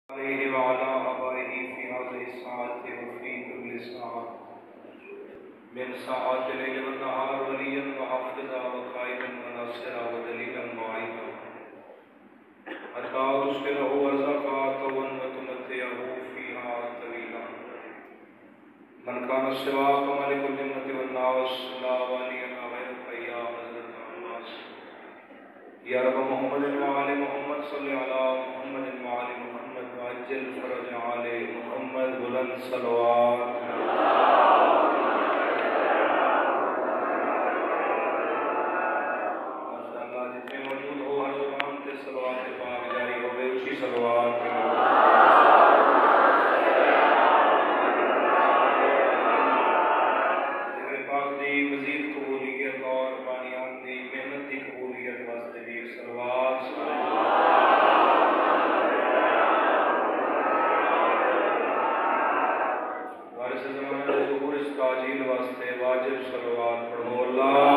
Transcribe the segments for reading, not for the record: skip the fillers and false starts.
عليه وعلى آبائه في هذه الساعة وفي كل ساعة من ساعات الليل والنهار وليا وحافظا وقائدا وناصرا ودليلا معينا حتى تسكنه ارزاقا طوا وتمتعه فيها طويلا من كان سواك ملك الجنة والناس لا والي غيرك يا حضرة الناس يا رب محمد وآل محمد صل على محمد وآل محمد وعجل فرج آل محمد بلند صلوات ماشاءاللہ جتنے موجود ہو ہر زبان تے صلوات پاک جاری ہوئے اسی صلوات ذکر پاک دی مزید قبولیت اور بانیان دی محنت دی قبولیت واسطے بھی صلوات وارث زمانہ دے ظہور اس تاجیل واسطے واجب صلوات پڑھو اللہ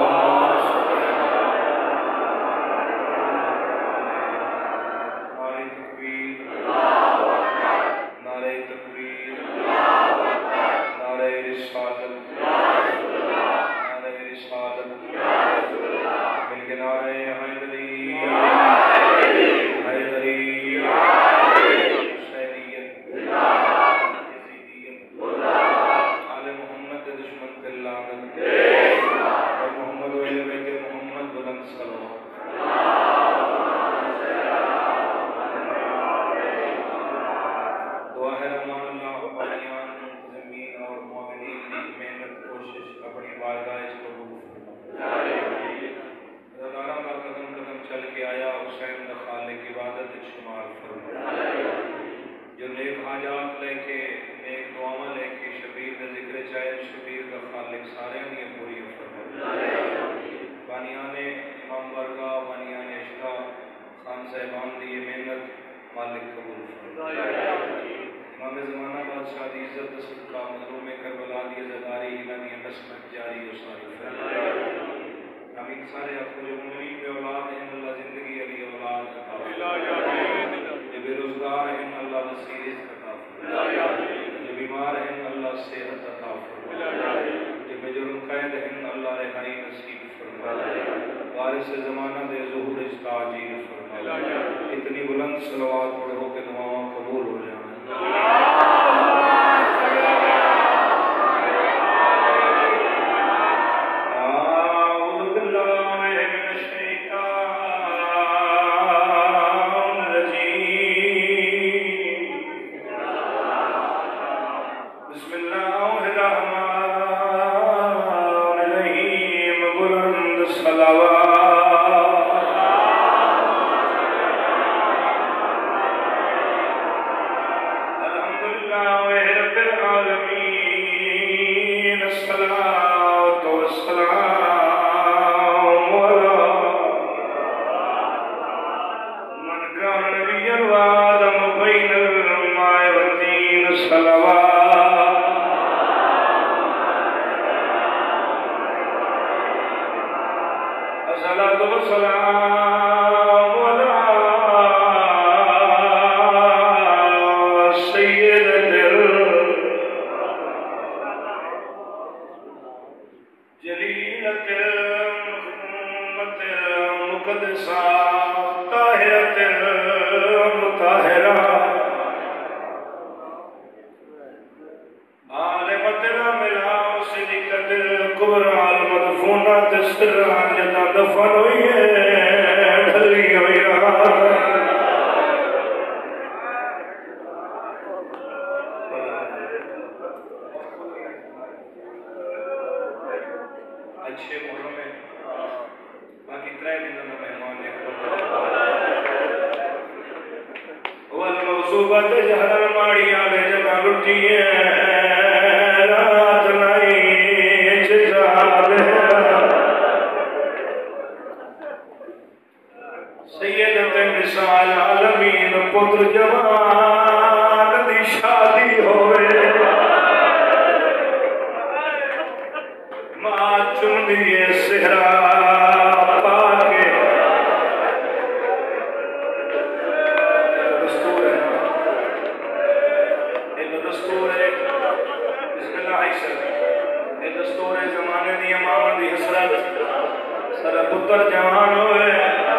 پتر جوان ہوئے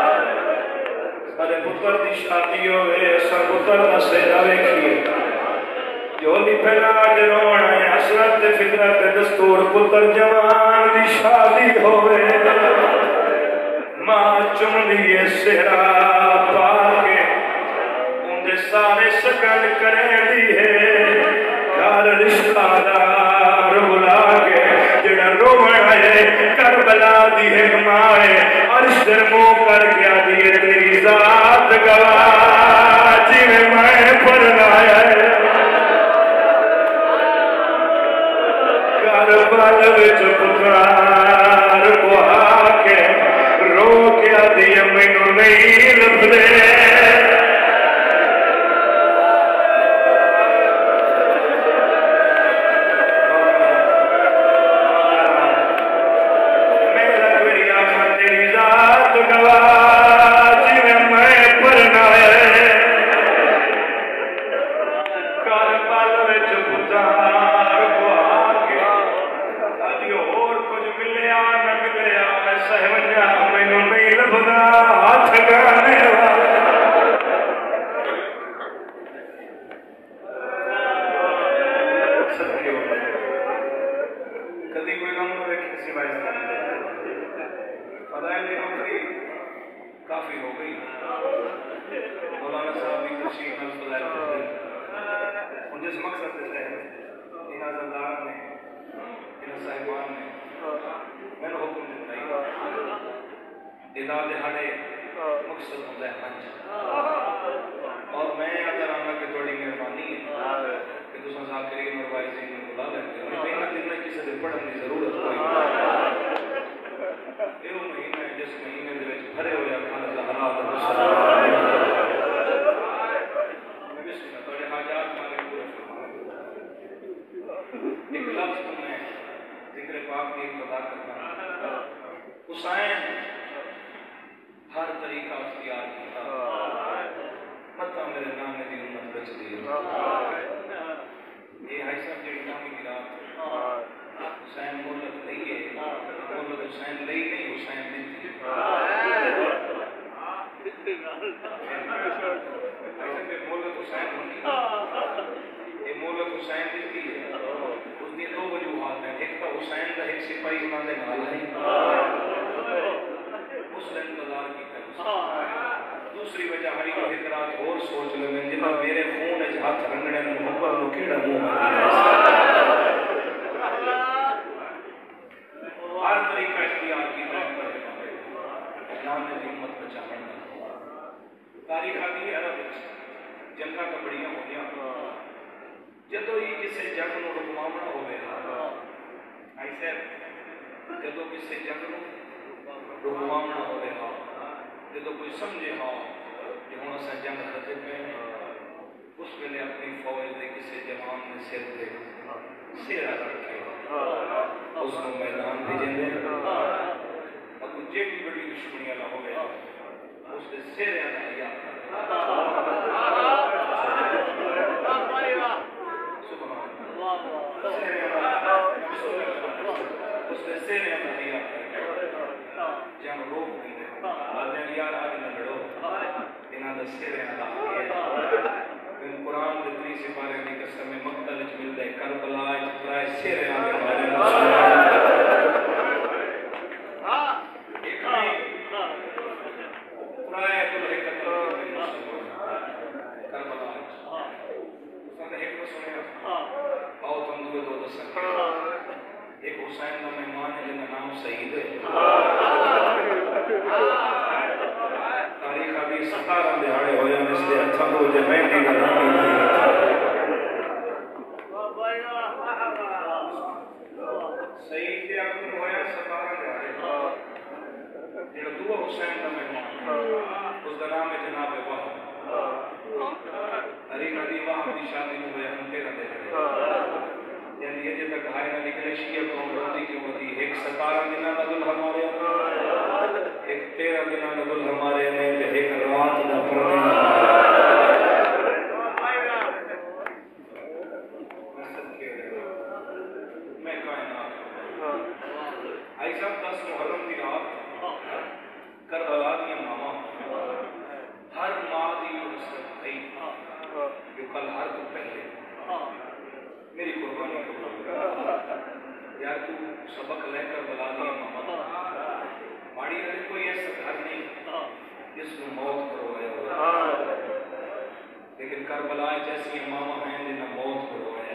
سارے پتر دی شادی ہوئے سر پتر دا سہرا ویکھیے جو بھی پہلا آج رونا ہے حسرت فطرت دستور پتر جوان دی شادی ہوئے ماں چم لیے سہرا پا کے اندے سارے سکن کریں دی ہے گھر رشتہ دار بلا کے جڑا رونا ہے کربلا دی حکماں ہے عرش در منہ کر گیا دیے تیری ذات گواہ جی میں پڑھنایا ہے کربل وچ پکار کو آ کے رو کے آدھی مینوں نہیں لبھدے کل ہر تو پہلے میری قربانی قبول یار تو سبق لے کر بلا دیا ماما ماڑی والے کوئی ایسا گھر نہیں جس کو موت کروایا ہوا لیکن کربلا جیسی ماما ہیں جنہیں موت کروایا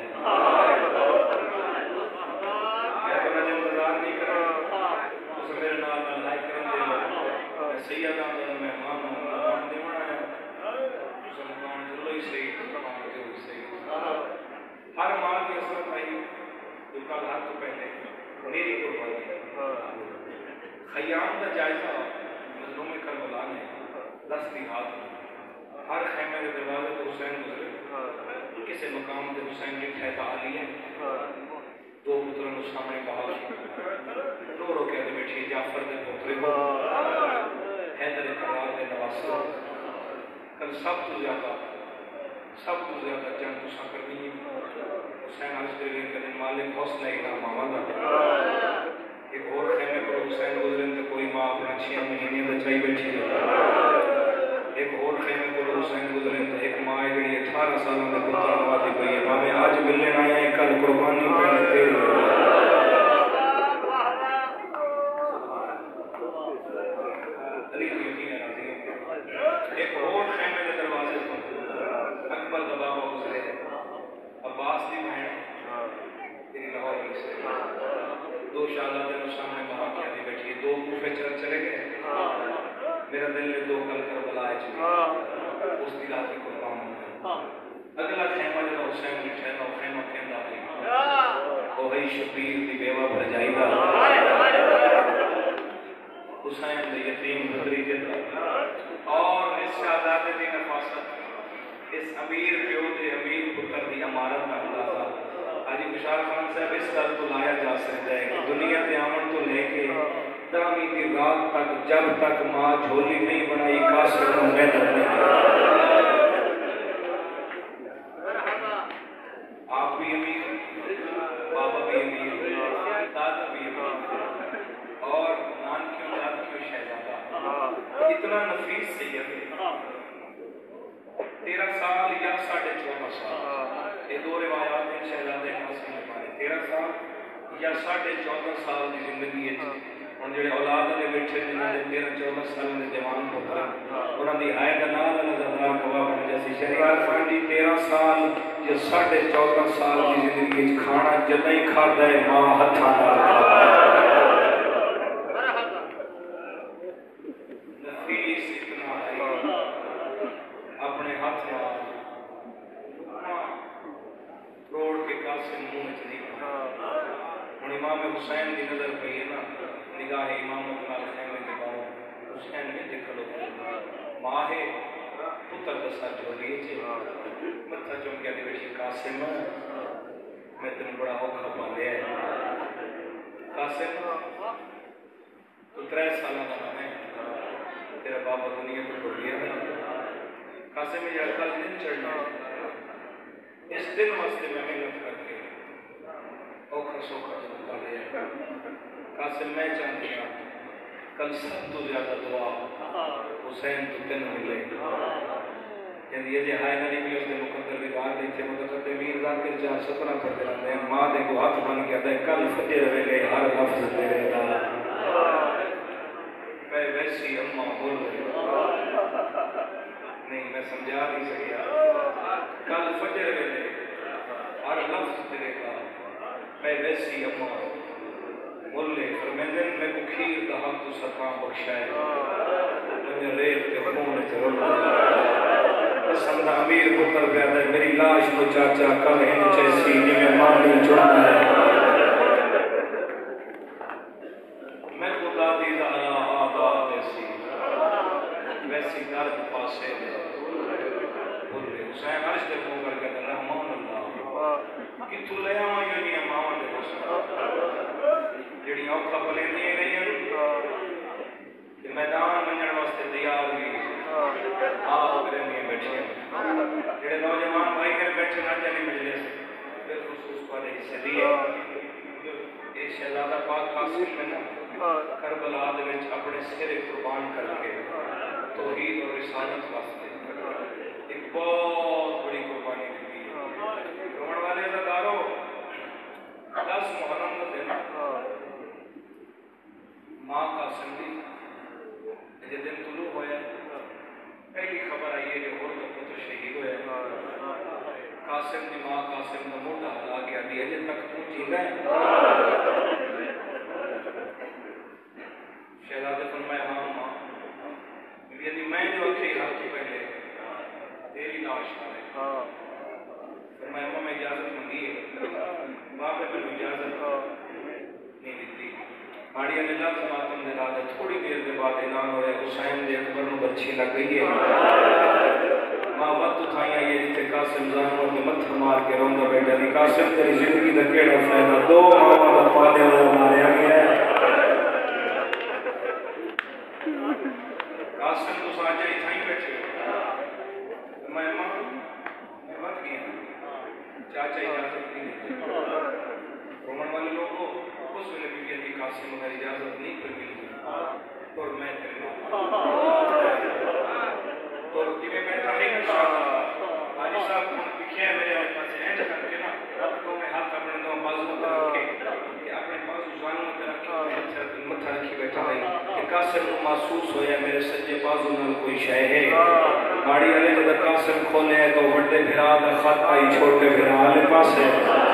میں تو نہ انتظار نہیں کرا اس میرے نال لائک کریں دے سیدہ مہمان مہمان دیونا ہے اس مکان چلو ہی صحیح مکان جو صحیح ہر ماں کی اثرت آئی جو کل ہر تو پہلے میری قربانی خیام کا جائزہ مظلوم کربلا نے 10 ہاتھ ہر خیمے کے دروازے تو حسین گزرے کسی مقام سے حسین کی ٹھہتا علی ہے 2 پتروں نے سامنے کہا رو رو کے بیٹھی جعفر کے پوترے کو حیدر کرار کے نواسے کل سب تو زیادہ جنگ تسا کرنی ہے حسین عرض کرے کہ مالک حوصلہ انعام آمدہ ایک اور خیمے پر حسین گزرے تو کوئی ماں اپنا 6 مہینے بچائی بیٹھی ہے ایک اور خیمے پر حسین گزرے تو ایک ماں ہے جڑی 18 سالوں میں پتر نوازی پئی ہے ماں آج ملنے آیا ہے کل قربانی پہنے تیری علی کی یقین راضی ایک اور خیمے کے دروازے پر اکبر کا بابا گزرے عباس کی بہن تیری لاہور میں سے 2 شہزادے دن سامنے کہا کیا دی بیٹھی 2 کوفے چلے گئے میرا دل نے 2 کل کربلا چلی اس کی رات کی قربان ہو اگلا خیمہ جو حسین نے ٹھہرا خیمہ کہندا ہے وہ ہے شبیر دی بیوہ بھجائی دا حسین دے یتیم بھتریجے دا اور اس شہزادے دی نفاست اس امیر پیو دے امیر پتر دی امارت کا اندازہ حاجی خوشحال خان صاحب اس گل کو لایا جا سکتا ہے کہ دنیا کے آمن تو لے کے دامی کی رات تک جب تک ماں جھولی نہیں بنائی کاسر میں محنت نہیں آپ بھی امیر بابا بھی امیر دادا بھی امیر اور نانکیوں دادکیوں شہزادہ اتنا نفیس سید 13 سال یا 14.5 سال یہ 2 روایات ہیں شہزادے قاسم ہمارے 13 سال یا 14.5 سال کی زندگی ہے ہوں جڑے اولاد والے بیٹھے جنہوں نے 13-14 سال کے جوان پتر انہوں کی ہائے کا نام نظردار گواہ بن جیسی شہریار خان جی 13 سال یا 14.5 سال کی زندگی کھانا جدہ ہی کھاتا ہے ماں ہتھاں نفیس اتنا ہے اپنے ہاتھ روڑ کے قاسم منہ میں چلی ہوں امام حسین کی نظر پہ ہے نا نگاہ امامت نال خیمے کے بعد حسین میں دیکھ لو ماں ہے پتر دسا جھولی متھا چونکیا دی بیٹھی قاسم میں تین بڑا اوکھا پا لیا ہے قاسم تو 3 سالہ کا نام ہے تیرا بابا دنیا تو ٹوٹ گیا ہے قاسم یہ کل دن چڑھنا اس دن واسطے میں محنت کر کے اوکھا سوکھا چلتا لیا قاسم میں چاہتی ہوں کل سب تو زیادہ دعا حسین تو تین ملے یعنی یہ ہائے نری بھی اس نے مقدر بیوار دی تھے متقدمین ذاکر جہاں سپنا پڑھتے رہتے ہیں ماں دے کو ہاتھ بن گیا تھا کل فجر ویلے ہر لفظ تیرے دا میں ویسی اماں بول رہی نہیں میں سمجھا نہیں سکیا کل فجر ویلے ہر لفظ تیرے کا میں ویسی اماں ملے فرمیندن میں کو کھیر دا حق تو سکاں بخشائے میں ریت کے خون چرول سمدہ امیر پتر پیدا ہے میری لاش کو چاچا کل ہن چیسی جی میں مانی چڑھنا ہے میں خدا دی دعا آباد ایسی ویسی درد پاسے بولے حسین عرش دے منہ کر کے رحمان اللہ کہ تو لے آواں یوں نہیں ماواں دے حسین جڑی اوکھا پلے نہیں رہی کہ میدان منجن واسطے تیار ہوئی آپ کریں گے بیٹھے جڑے نوجوان بھائی کر بیٹھے نہ جانے مجلس بالخصوص پر حصے دیے یہ شہزادہ پاک قاسم میں نا کربلا دے وچ اپنے سر قربان کر کے توحید اور رسالت واسطے ایک بہت بڑی قربانی قاسم دی ماں قاسم دا موڈا ہلا کے آدھی اجے تک تو جیندا ہے؟ شہزادے فرمایا ہاں ماں. بی بی میں جو اکھے ہاتھ تو پہلے تیری لاش ہے. فرمایا ماں میں اجازت منگی ہے. باپ نے مجھے اجازت نہیں دیتی. ماڑی علی اللہ ماتم نے لادا تھوڑی دیر کے بعد اعلان ہویا حسین دے اکبر نو بچی لگ گئی ہے. ماں وقت اٹھائیں آئیے جتے قاسم زانوں کے متھر مار کے روندا بیٹھا دی قاسم تیری زندگی دا کیڑا فائدہ دو ماں دا پالے ہوئے ماریا گیا ہے. قاسم تو ساجا ہی تھائیں بیٹھے. میں ماں میں مت گیا چاچا اجازت نہیں دیتے. رومن والے لوگوں اس ویلے بھی کہتی قاسم اگر اجازت نہیں پر ملی اور میں تیرے نام تو جنہیں بیٹھا ہے حاجی صاحب کو لکھے ہیں میرے پاس اینڈ کر کے نا تو میں ہاتھ اپنے دو بازو پر رکھے کہ اپنے بازو زانوں پر رکھے متھا رکھی بیٹھا ہے کہ قاسم کو محسوس ہویا میرے سجے بازو نال کوئی شے ہے. ماڑی والے جب قاسم کھولے تو بڑے بھرا دا خط آئی چھوٹے بھرا والے پاس ہے.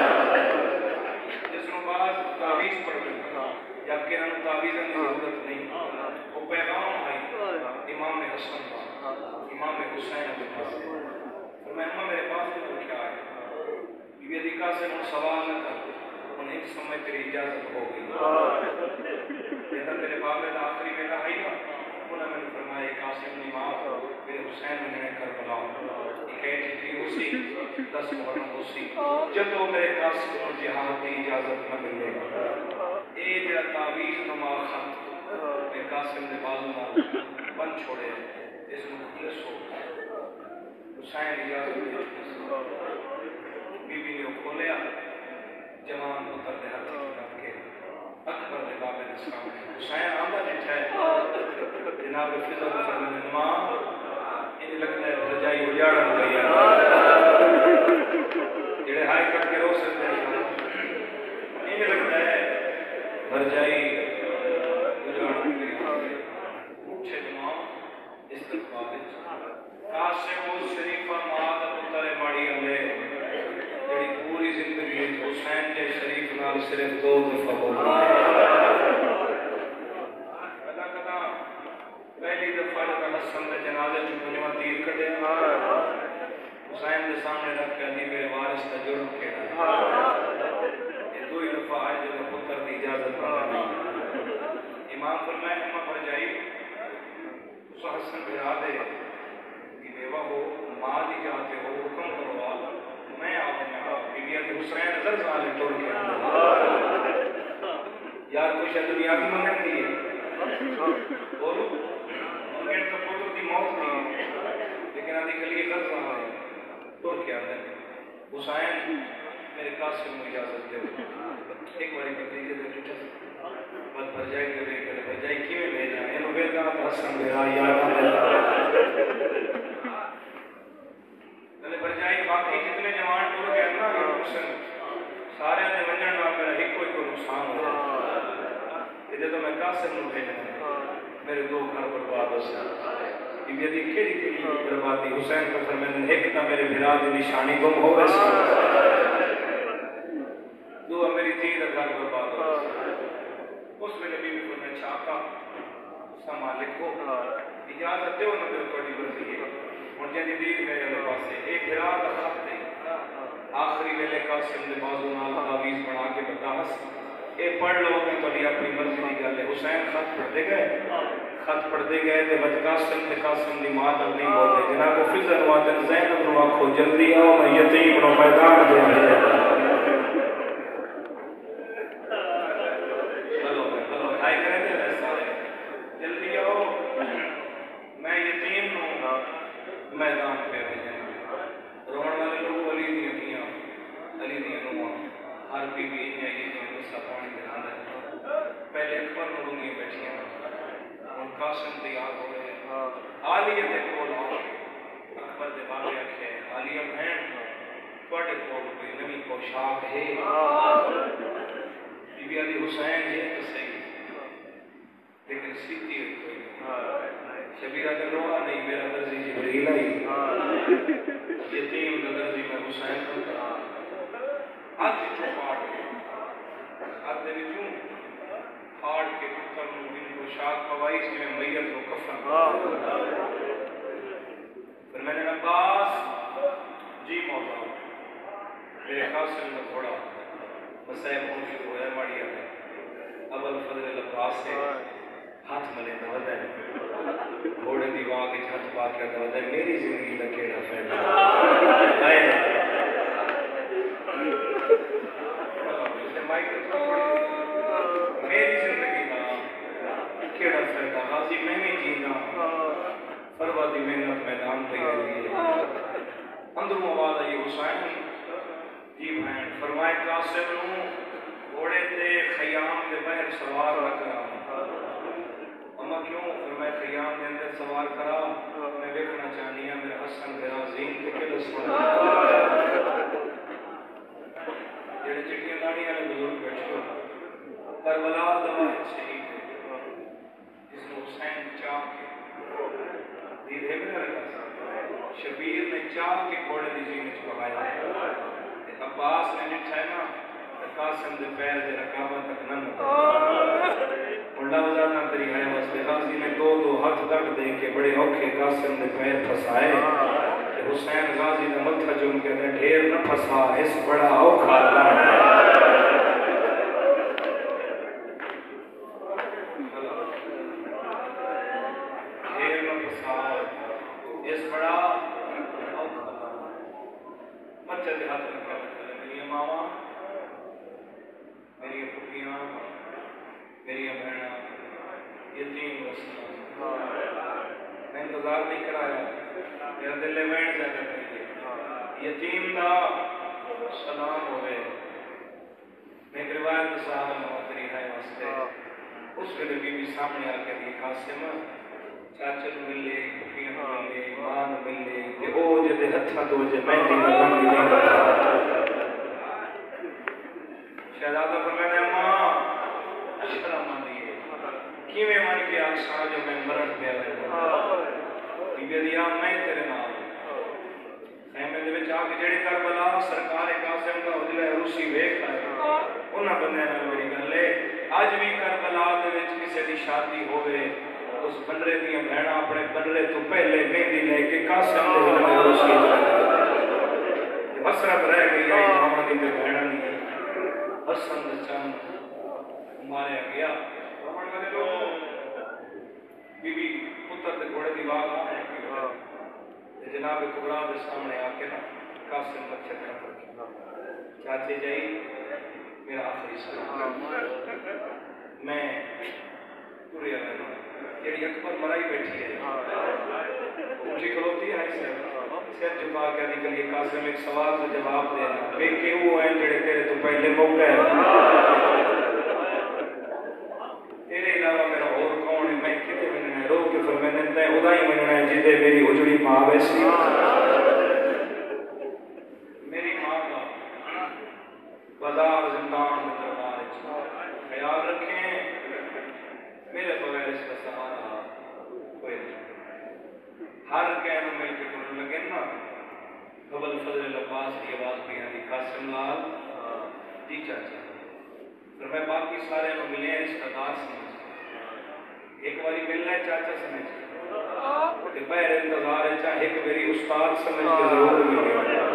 جس نو بعد تعویذ پڑھ گئے جبکہ انہوں تعویذ کی ضرورت نہیں. وہ پیغام آئی امام حسن کا امام حسین کے پاس. میں اماں میرے پاس تو کیا ہے بی بی علی قاسم ان سوال نہ کر انہیں ایک سمجھ تیری اجازت ہو گئی. جیسا تیرے بابے دا آخری ویلا آئی نا انہوں نے فرمایا قاسم نے ماں میرے حسین نے کربلا اکیٹی تھی اسی 10 محرم اسی جب وہ میرے قاسم کو جہاد کی اجازت نہ ملے اے جڑا تعویذ نما خط میں قاسم نے بازو نہ بند چھوڑے اس میں خلص ہو حسین اجازت دے. بی بی نے کھولیا جوان پتر دے ہاتھ رکھ کے اکبر دے بابے دے سامنے حسین آندا بیٹھا ہے. جناب فضل فرمانے ماں ان لگتا ہے رجائی اجاڑن گئی ہے جڑے ہائی کٹ کے رو سکتے ہیں. ان لگتا ہے رجائی اجاڑن گئی ہے. اٹھے جماع استقبال قاسم شریفہ ماں دا پتر ماڑی علی جڑی پوری زندگی حسین کے شریف نال صرف 2 دفعہ بولی. پہلی دفعہ جب حسن کے جنازے میں بنوا تیر کٹے حسین کے سامنے رکھ کے دی میرے وارث کا جرم کیڑا ہے. یہ 2 ہی دفعہ آئے جب پتر کی اجازت نہ دی. امام فرمائے اماں پر جائی اس حسن بھرا دے کہ بیوہ ہو ماں دی جاتے ہو حکم کروا میں آؤں بی بی علی حسین اگر سالے توڑ کے یار کوئی شاید دنیا کی منگن دی ہے بولو منگن تو پتر کی موت نہیں ہے لیکن آدھی کلی غلط رہا ہے توڑ کے آدھے حسین میرے قاسم کو اجازت دے ایک باری بتیجے دے جٹھا بل بھرجائی کے لئے کہ بھرجائی کیوں لے جائیں انہوں بیدہ حسن بھرا یاد بھرجائی باقی جتنے جوان ٹور کے اندر حسن سارے نے ونجن نام میرا ایک کوئی کو نقصان ہو رہا ہے تو میں قاسم نو بھیجنا میرے 2 گھر برباد ہو سکتا یہ بھی کیڑی کیڑی بربادی حسین کو فرمایا ایک تا میرے بھرا دی نشانی گم ہو گئی 2 میری 3 گھر برباد ہو اس میں نبی بھی فرمایا چھاکا سا مالک ہو اجازت دے انہوں نے توڑی مرضی ہے اور جنہی دید میرے اللہ پاس سے ایک بھرا دا خط دے آخری ویلے قاسم نے بازو نال تعویذ بنا کے بتا ہس اے پڑھ لو کہ تھوڑی اپنی مرضی دی گل ہے. حسین خط پڑھتے گئے تے بچ قاسم تے قاسم دی ماں نال نہیں بولتے جناب فضل وادن زینب نو آکھو جلدی آؤ میں یتیم نو میدان دے بھیجا. چلو ہائی کریں گے سارے جلدی آؤ میں یتیم نو میدان پہ بھیجا. رومن والے لوگ علی دیاں نواں ہر بی بی غصہ پانی دکھانا ہے. پہلے اکبر نورنی بیٹھیاں ان قاسم تیار ہو رہے ہیں عالیہ دے کول آؤ اکبر دے بابے آکھے عالیہ بہن تواڈے کول کوئی نوی پوشاک ہے؟ بی بی علی حسین ہے تو صحیح لیکن سیدھی ہوئی کوئی شبیرہ کا روحہ نہیں میرا درزی جبریل آئی یتیم کا درزی میں حسین ہاتھ وچوں پاڑ کے ہاتھ دے وچوں پھاڑ کے پتر نو ان کو شاک پوائی جویں میت کو کفن پھر میں نے عباس جی مولا میرے قاسم کا گھوڑا مسائب ہوں شروع ہے ماڑی آگے ابل فضل العباس سے ہاتھ ملے دودہ ہے گھوڑے دی واہ کے ہاتھ پا کے دودہ ہے میری زندگی کا کیڑا فائدہ ہے میری زندگی کا کیڑا فائدہ غازی میں بھی جینا فروا دی محنت میدان پہ گئی اندروں آواز آئی حسین جی بہن فرمائے قاسم نو گھوڑے تے خیام دے باہر سوار نہ کرا اما کیوں فرمائے خیام دے اندر سوار کرا میں دیکھنا چاہنی ہوں میرا حسن میرا عظیم تے کلس پڑھا جڑے چٹیاں داڑھی والے بزرگ بیٹھے کربلا دوا شہید ہے جس نے حسین چاہ کے دیدھے میں رکھا شبیر نے چاہ کے گھوڑے دی زینت پڑھایا عباس نے لکھا ہے نا قاسم دے پیر دے رکابہ تک نہ اللہ وزادہ تری ہے واسطے غازی نے دو ہاتھ تک دے کے بڑے اوکھے قاسم دے پیر پھسائے حسین غازی نے متھا جم کے دے ڈھیر نہ پھسا اس بڑا اوکھا لڑ ڈھیر نہ پھسا اس بڑا اوکھا لڑ مچھر دے ہاتھ رکھا میری ماما میری پھوپھیاں میری بہناں یتیم رسنا میں انتظار نہیں کرایا میرا دل بیٹھ جاتا ہے یتیم دا سلام ہوئے میں ایک روایت صاحب نواتری ہے واسطے اس ویلے بی بی سامنے آ کے دی قاسم چاچا نو ملے پھوپھیاں نو ملے ماں نو ملے تے او جدے ہتھاں دو جے مہندی لگاندی نہیں شہزادہ فرمایا ماں شرم آندی ہے کیویں من کے آکساں جو میں مرن پیا رہا بی بی دیا میں تیرے نال خیمے دے وچ آ کے جڑے کربلا سرکار قاسم دا اجلا روسی ویکھ آئے انہاں بندیاں نال میری گل ہے اج بھی کربلا دے وچ کسے دی شادی ہوے اس بنرے دیاں بہناں اپنے بنرے تو پہلے مہندی لے کے قاسم دے اجلا روسی حسرت رہ گئی ہے ماما دی بہناں دی حسن دا چاند ماریا گیا بی بی پتر دے گھوڑے دی واہ جناب کبرا دے سامنے آ کے نا قاسم بچے کھڑا کر چاچے جائی میرا آخری سلام میں پورے رہنا جیڑی اکبر مرائی بیٹھی ہے اٹھی کھلوتی ہے سر جھکا کے نکلی قاسم ایک سوال کا جواب دینا بے کہ وہ ہیں جڑے تیرے تو پہلے موقع ہے تیرے علاوہ میرا اور کون ہے میں کتے مننا ہے رو کے فرمینے تے خدا ہی مننا ہے جدے میری اجڑی ماں ویسی میری ماں کا بازار زندان دربار خیال رکھیں میرے بغیر اس کا سہارا کوئی نہیں ہر کہنا مل کے کرنے لگے نا ابل فضل العباس کی آواز پہ آئی قاسم لال جی چاچا پھر میں باقی سارے لوگ ملے ہیں رشتہ دار سمجھ ایک باری ملنا ہے چاچا سمجھ کہ بہر انتظار ہے چاہے ایک میری استاد سمجھ کے ضرور ملے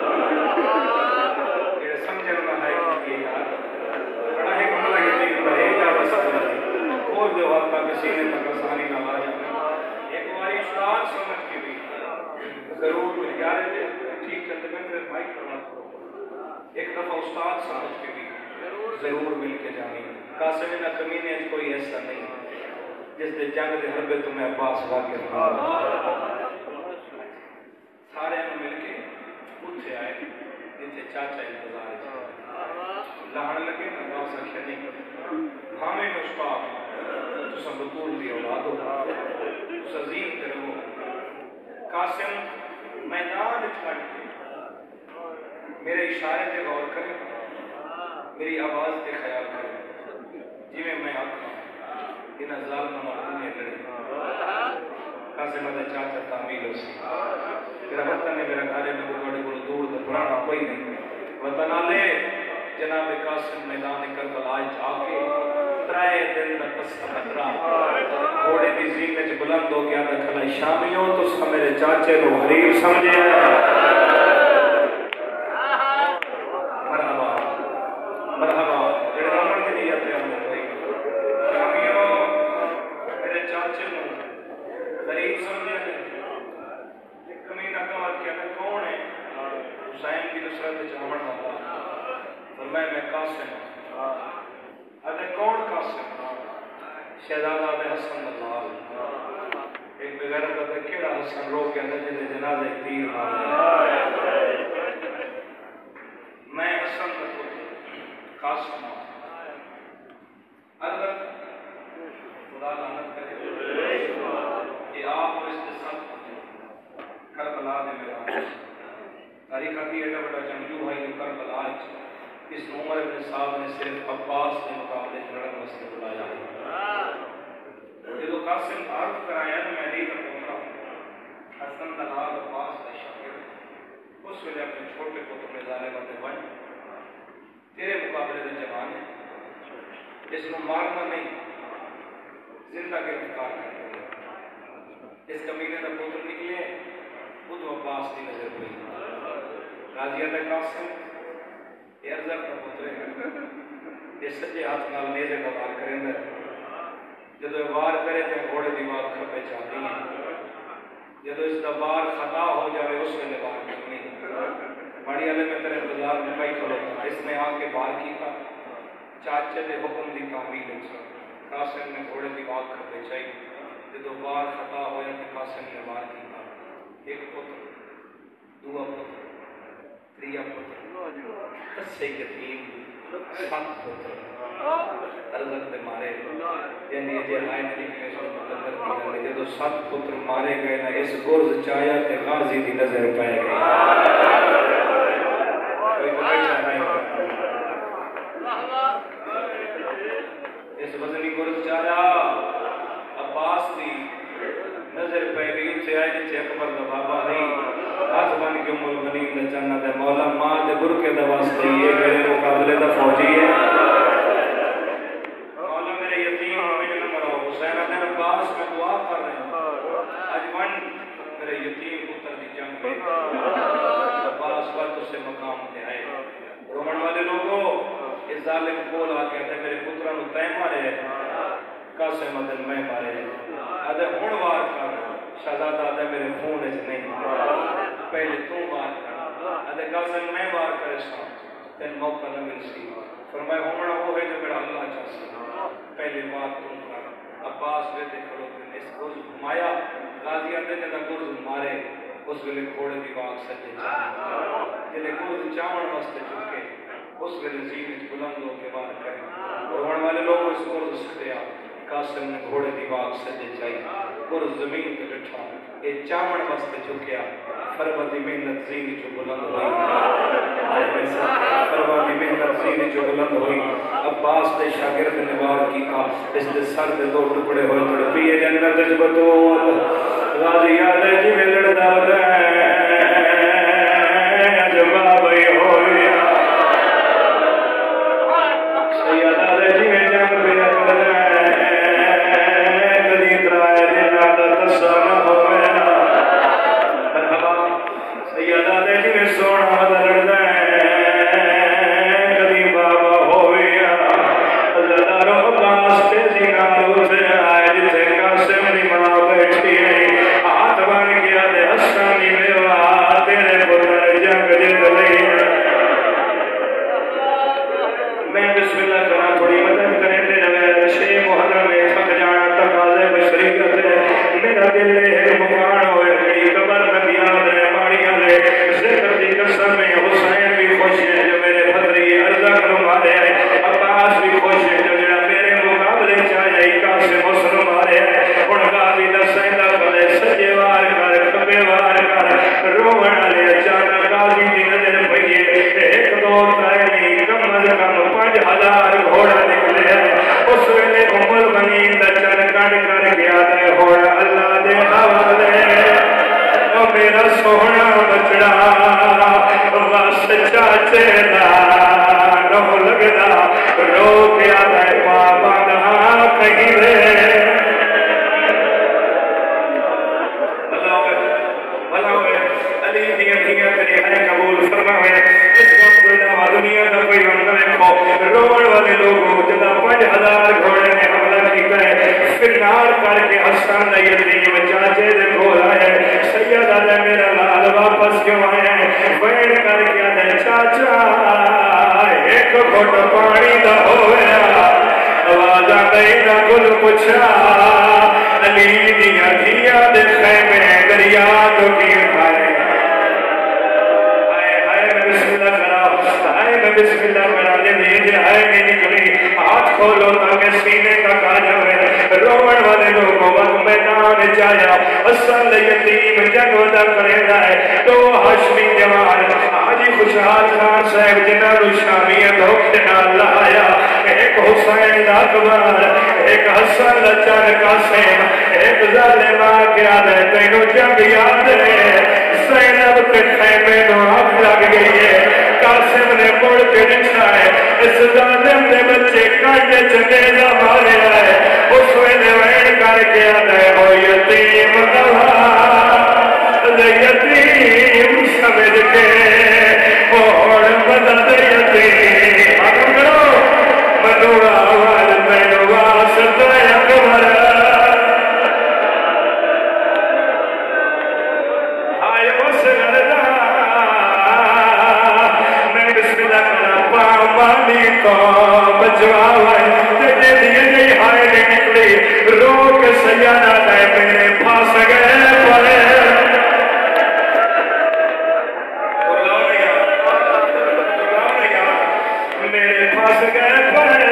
یہ سمجھنا ہے کہ یار بڑا ہے کملا یتیم کا ایک جاتا سمجھ اور جو حالتا کسی نے تک آسانی نہ آ جانا ایک باری استاد سمجھ کے بھی ضرور مل جائے تھے ٹھیک چلتے میں پھر مائک کرنا ایک دفعہ استاد سمجھ کے بھی ضرور مل کے جانی قاسم نہ کمینے کوئی ایسا نہیں جس نے جنگ دے حربے تمہیں عباس واقع سارے مل کے اٹھے آئے جتنے چاچا انتظار لہن لگے نا باس اکھے نہیں ہمیں استاد تو سب بطول دی اولاد ہو تو عظیم تیرے ہو قاسم میدان چھڑ کے میرے اشارے پہ غور کریں میری آواز پہ خیال کریں جی میں آتا ہوں انہاں ظالمہ مردوں لڑے قاسم دا چاچا تعمیل ہو سی میرا وطن ہے میرا گھر ہے میں بڑے بڑے دور دا پرانا کوئی نہیں وطن آلے جناب قاسم میدان کربلا جا کے 3 دن دا قصہ بدرا گھوڑے دی زین وچ بلند ہو گیا تے کھلا شامیوں تو میرے چاچے نو غریب سمجھے مرحبا مرحبا جڑے رمن دی نیت ہے شامیوں میرے چاچے نو غریب سمجھے کمینہ کمات کیا میں کون ہے حسین کی نصرت چاہمن والا فرمایا میں قاسم ادھے کون قاسم شہزادہ ادھے حسن اللہ ایک بغیرت ادھے کیڑا حسن رو کے اندر جنہیں جنازہ تیر مارے میں حسن قاسم اللہ خدا لعنت کرے کہ آپ کو اس کے ساتھ کربلا دے میرا تاریخ آتی ہے بڑا جنگجو بھائی کربلا اس عمر ابن صاحب نے صرف عباس کے مقابلے لڑن واسطے بلایا جب قاسم عرض کرایا تو میں علی کا پوترا حسن دلال عباس کا شاگرد اس ویلے اپنے چھوٹے پتر نے ظالم تے ون تیرے مقابلے میں جوان ہے اس کو مارنا نہیں زندہ گرفتار کرنا اس کمینے کا پتر نکلے خود عباس کی نظر ہوئی غازیہ قاسم یہ ارزر کا پتر ہے یہ سجے ہاتھ نال نیزے کا وار کریں گے جدو وار کرے تو گھوڑے دی وار کھپے چاہتی ہیں جدو اس کا وار خطا ہو جائے اس میں وار کرنی بڑی علی میں تیرے بازار میں کئی کھلوتا اس نے آ کے وار کی تھا چاچے دے حکم دی تعمیل قاسم نے گھوڑے دی وار کھپے چاہی جدو وار خطا ہو جائے تو قاسم نے وار کی تھا ایک پتر دو پتر تریا پتر تسے یتیم 7 پتر ارزق دے مارے یعنی جے آئے نکلے سو مقدر کی گل جدو 7 پتر مارے گئے نا اس گرز چایا تے غازی دی نظر پے گئی کوئی بیٹھا نہیں اس وزنی گرز چایا عباس دی نظر پہ گئی سے آئے جیسے اکبر دا بابا نہیں ہاتھ بن کے ام المنین دا جنت ہے مولا ماں دے برکے دا واسطے یہ گئے مقابلے دا فوجی ہے مولا میرے یتیم مجھے نہ مرو حسین ادھر عباس میں دعا کر رہے ہیں آج من میرے یتیم پتر دی جنگ میں عباس وقت سے مقام تے آئے رومن والے لوگوں اس ظالم کول آ کے میرے پتروں نو تے مارے قاسم ادھر میں مارے ادھے ہون وار کر شہزادہ ادھے میرے خون اچ نہیں پہلے تو وار کر ادھے قاسم میں وار کرے سا تین موقع نہ مل سی فرمائے ہونا وہ ہے جو میرا اللہ چاہتا پہلے وار تم کر عباس بیتے کھڑو دن اس گرز گھمایا غازی ادھے جدہ گرز مارے اس ویلے گھوڑے دی واق سجے چاہے جلے گرز چاون واسطے چکے اس ویلے زین بلند ہو کے وار کرے روڑ والے لوگ اس گرز سٹیا قاسم نے گھوڑے دی واق سجے چاہی گرز زمین کے ڈٹھا یہ چاون واسطے چکیا فرما دی محنت زین جو بلند ہوئی فرما دی محنت زین جو بلند ہوئی عباس دے شاگرد نے وار کی کا اس دے سر دے 2 ٹکڑے ہوئے تڑپیے جنت اچ بطول غازی آدھے جی میں لڑدا رہے جواب ہی ہوئی سید آدھے جی میں جنگ پہ اکڑ کدی ترائے دینا تسا نہ ہوئے مرحبا سید آدھے جی میں سونا لڑدا کدی بابا ہوئی زدہ رو باس تے زینارو سے آئے جتے قاسم دی ماں بیٹھی ہاتھ بن گیا دے حسانی میوا تیرے پتر جنگ جت لئی میں بسم اللہ کرا تھوڑی مدد کریں دے نوے شے محرم تھک جانا تقاضے بشریت میرا دل ایک مکان ہوئے گئی قبر تک یاد ہے ماڑیاں لے ذکر دی قسم میں حسین بھی خوش ہے جو میرے بھدری ارزق مارے عباس بھی خوش ہے جو میرے مقابلے چاہے قاسم مسلم مارے ان غازی دا سیندا بلے سجے وار کر کبے وار کر روون والے اچانک غازی دی نظر پئی ایک 2 3 نہیں کم از کم 5000 گھوڑا نکلے اس ویلے ام المنین دا چر کٹ کر گیا تے ہن اللہ دے حوالے او میرا سونا بچڑا بس چاچے دا رو کے آتا ہے پاپا نہا کہیں دے علی دیا دیا تیری ہے قبول فرمائے اس وقت دنیا کا کوئی منظر ہے روڑ والے لوگوں جدا 5000 گھوڑے نے حملہ کیتا ہے فرار کر کے حسن یتیم چاچے دے کول آئے سید آدھے میرا لال واپس کیوں آئے بیٹھ کر کے آدھے چاچا ایک گھٹ پانی دا ہویا آواز آئی نہ گل پچھا علی دیا دیا دے خیمے دریا تو کی کھائے بسم اللہ کرا دے دیجئے ہے میں نکلی ہاتھ کھولو تاکہ سینے تک آ جائے روڑ والے لوگوں وقت میدان جایا حسن یتیم جنودا کرے جائے تو ہاشمی جوان حاجی خوشحال خان صاحب جنہاں نو شامیت ہوکتے نہ لایا ایک حسین اکبر ایک حسن لچن قاسم ایک ظالمہ کیا دے تینوں جب یاد ہے زینب کے خیمے نو آگ لگ گئی ہے قاسم نے مڑ کے دکھا ہے اس ظالم نے بچے کاٹے چنگیزہ مارے آئے اس ویلے وین کر کے آدھے ہو یتیم یتیم سمجھ کے اور مدد یتیم حکم کرو منورا آواز میں واسطہ اکبر آئے اس گردہ پامانی کو بچواوائے تجھے دیئے نہیں آئے نہیں نکلی روک سیادہ دائے میرے پاس گئے پڑے میرے پاس گئے پڑے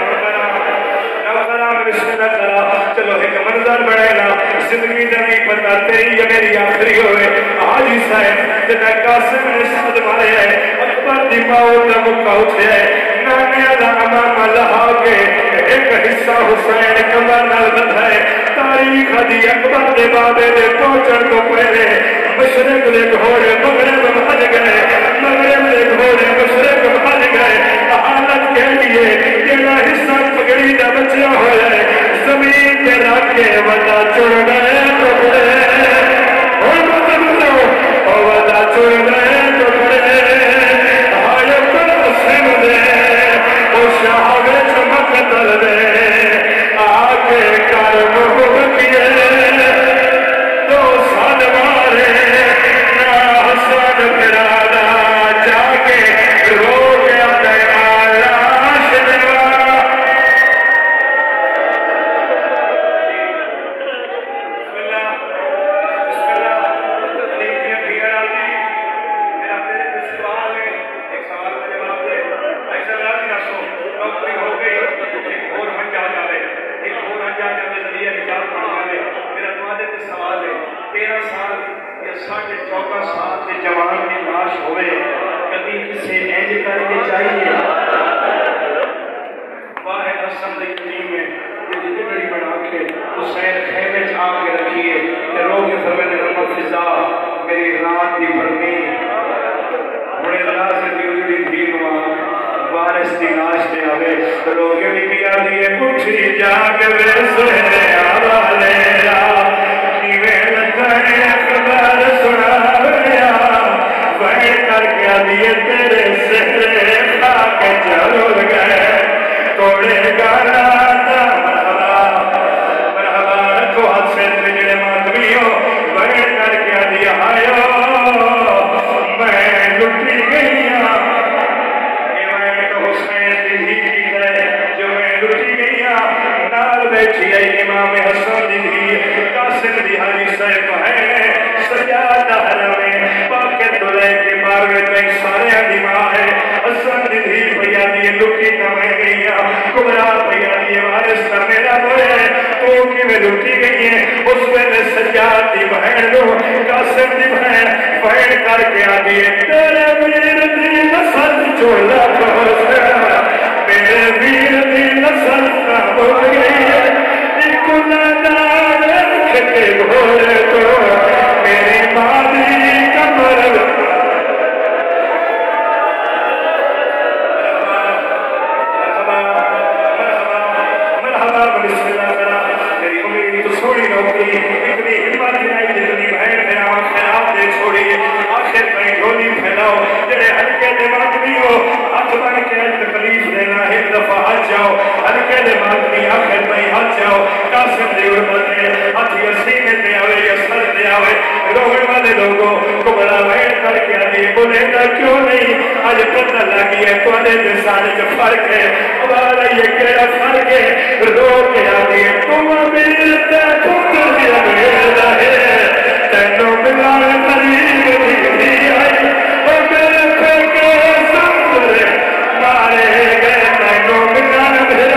نوکرام بسم اللہ کرا چلو ایک منظر بڑھے نا زندگی دا نہیں پتا تیری یا میری آخری ہوئے حاجی صاحب جنہ قاسم نے ساتھ مارے ہیں اکبر دی موت دا مکہ اٹھے ہیں نانے دا امام لہا کے ایک حصہ حسین کمر نال بدھائے تاریخ دی اکبر دے بابے دے پہنچن کو پہلے مشرق دے گھوڑے مغرب بھج گئے مغرب دے گھوڑے مشرق بھج گئے حالت کے لیے جنہ حصہ پگڑی دا بچہ ہو جائے زمین پہ رکھ کے ودا چڑ گئے ٹکڑے اور ودا چڑ گئے ٹکڑے ہائے قاسم دے او شاہ چمک تل دے آگے کر محب کیے تو سال مارے نہ حسن پھرادا جا کے رو گیا دے آلاش دیوا لگی ہے تو آنے دے سارے جو فرق ہے ہمارا یہ کہڑا فرق ہے رو کے آگے تم ملتے پتر دیا میرا ہے تینوں ملائے قریب بھی آئی اور میرے پھینکے سمرے مارے گئے تینوں ملائے میرا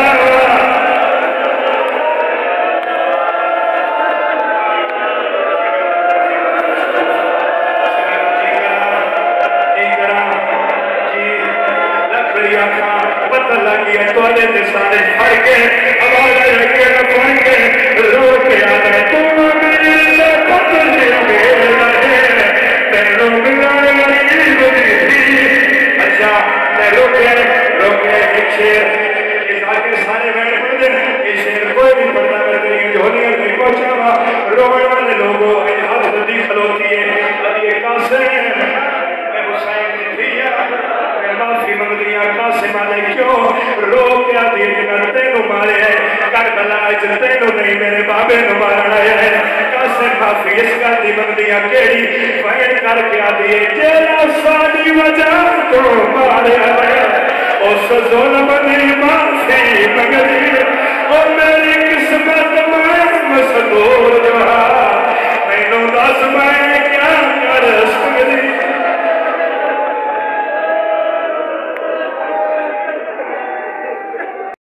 پتہ لگی ہے تو آنے دے سارے پھڑ کے ہمارا رکھے نہ پھڑ کے رو کے آنے تم ملتے پتر دیا میرا ہے تینوں ملائے قریب بھی اچھا میں روکے ایک شیر اس آگے سارے بیٹھ پڑھ دیں یہ شیر کوئی بھی پڑھتا میں تیری جھولیاں کی پہنچا ہوا رونے والے لوگوں ہاتھ دلی کھلوتی ہے علی قاسم میں حسین کی دیا میں معافی منگدیا قاسم آنے کیوں رو کیا دی جنہاں تینوں مارے ہیں کربلا اجر تینوں نہیں میرے بابے نو مارنا ہے قاسم معافی اس کا دی منگدیا کیڑی فائن کر کے آدھی جیلا ساری وجہ تو مارے ہیں اس ظلم دی معافی منگدی اور میری قسمت میں مسدور رہا میں نو دس میں